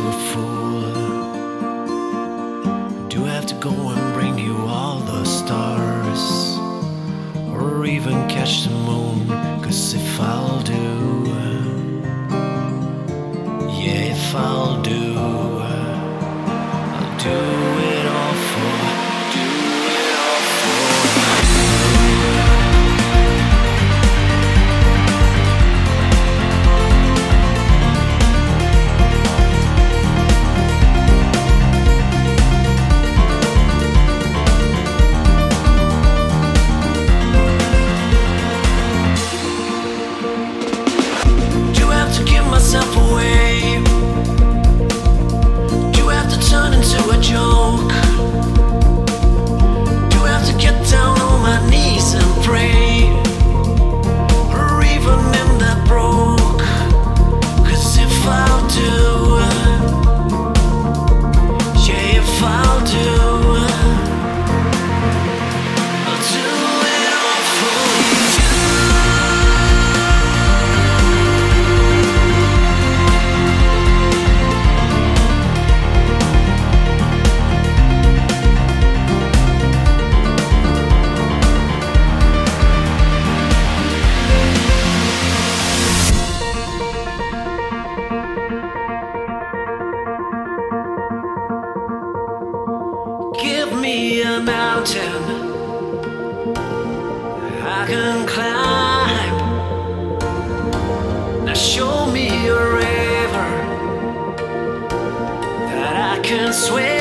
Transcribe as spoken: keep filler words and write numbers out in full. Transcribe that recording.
a fool? Do I have to go and bring you all the stars, or even catch the moon? 'Cause if I'll do, yeah, if I'll do, I'll do it all for, do it all for myself away? Do I have to turn into a joke? Do I have to get down on my knees and pray? Or even in that broke? 'Cause if I'll do, yeah, if I'll do, I'll do it all for you. Give me a mountain I can climb. Now show me a river that I can swim.